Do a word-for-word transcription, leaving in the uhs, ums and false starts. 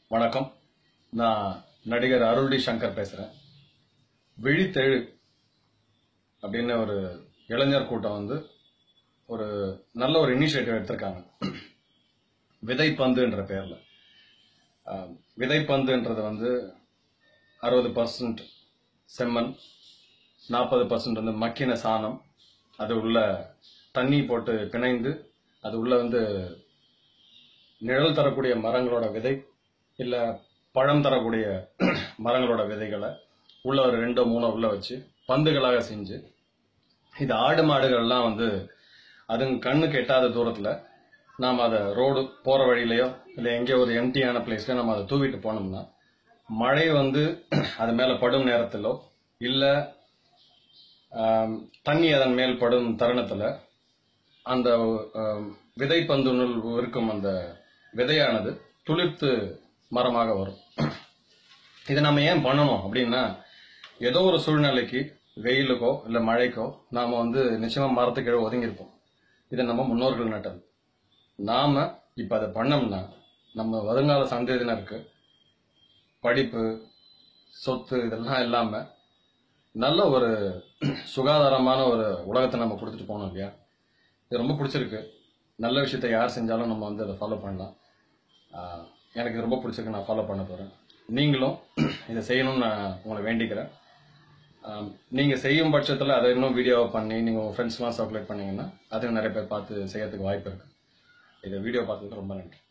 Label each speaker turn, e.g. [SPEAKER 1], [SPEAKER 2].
[SPEAKER 1] வணக்கம். நான் நடிகர் அருள் டி சங்கர் பேசுறேன். விழித்தெழு அப்படின்னு ஒரு இளைஞர் கூட்டம் வந்து ஒரு நல்ல ஒரு இனிஷியேட்டிவ் எடுத்திருக்காங்க. விதைப்பந்துன்ற பேர்ல. விதைப்பந்துன்றது வந்து அறுபது பர்சன்ட் செம்மண், நாற்பது பர்சன்ட் வந்து மக்கின சாணம், அது உள்ள தண்ணி போட்டு பிணைந்து அது உள்ள வந்து நிழல் தரக்கூடிய மரங்களோட விதை இல்ல பழம் தரக்கூடிய மரங்களோட விதைகளை உள்ள ஒரு ரெண்டோ மூணோ உள்ள வச்சு பந்துகளாக செஞ்சு, இது ஆடு மாடுகள்லாம் வந்து அதுங்க கண்ணுக்கு எட்டாத தூரத்துல நாம அதை ரோடு போற வழியிலையோ இல்ல எங்கேயோ ஒரு எம்டியான பிளேஸ்ல நம்ம அதை தூவிட்டு போனோம்னா, மழை வந்து அது மேல படும் நேரத்திலோ இல்ல தண்ணி அதன் மேல் படும் தருணத்துல அந்த விதைப்பந்துனுள் இருக்கும் அந்த விதையானது துளிர்த்து மரமாக வரும். இதை நம்ம ஏன் பண்ணணும் அப்படின்னா, ஏதோ ஒரு சூழ்நிலைக்கு வெயிலுக்கோ இல்ல மழைக்கோ நாம வந்து நிச்சயமா மரத்துக்கு கீழே ஒதுங்கியிருப்போம். இதை நம்ம முன்னோர்கள் நட்டது. நாம இப்ப அதை பண்ணோம்னா நம்ம வருங்கால சந்ததியினருக்கு படிப்பு, சொத்து இதெல்லாம் இல்லாம நல்ல ஒரு சுகாதாரமான ஒரு உலகத்தை நம்ம கொடுத்துட்டு போனோம் இல்லையா? இது ரொம்ப பிடிச்சிருக்கு. நல்ல விஷயத்தை யார் செஞ்சாலும் நம்ம வந்து அதை ஃபாலோ பண்ணலாம். எனக்கு இது ரொம்ப பிடிச்சிருக்கு. நான் ஃபாலோ பண்ண போறேன். நீங்களும் இதை செய்யணும்னு நான் உங்களை வேண்டிக்கிறேன். நீங்க செய்யும் பட்சத்தில் அதை இன்னும் வீடியோவை பண்ணி நீங்க உங்க ஃப்ரெண்ட்ஸ்லாம் சர்க்குலேட் பண்ணீங்கன்னா அது நிறைய பேர் பார்த்து செய்யறதுக்கு வாய்ப்பு இருக்கு. இதை வீடியோ பார்த்ததுக்கு ரொம்ப நன்றி.